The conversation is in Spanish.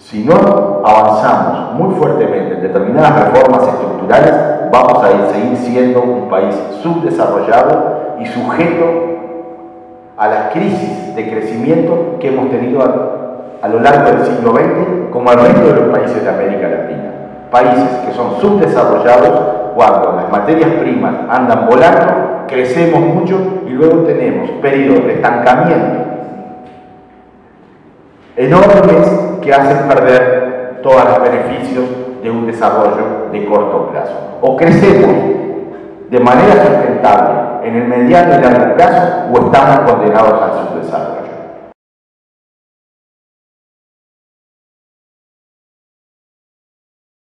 Si no avanzamos muy fuertemente en determinadas reformas estructurales, vamos a seguir siendo un país subdesarrollado y sujeto a las crisis de crecimiento que hemos tenido a lo largo del siglo XX, como el resto de los países de América Latina. Países que son subdesarrollados cuando las materias primas andan volando, crecemos mucho y luego tenemos periodos de estancamiento enormes que hacen perder todos los beneficios de un desarrollo de corto plazo. O crecemos de manera sustentable en el mediano y largo plazo o estamos condenados al subdesarrollo.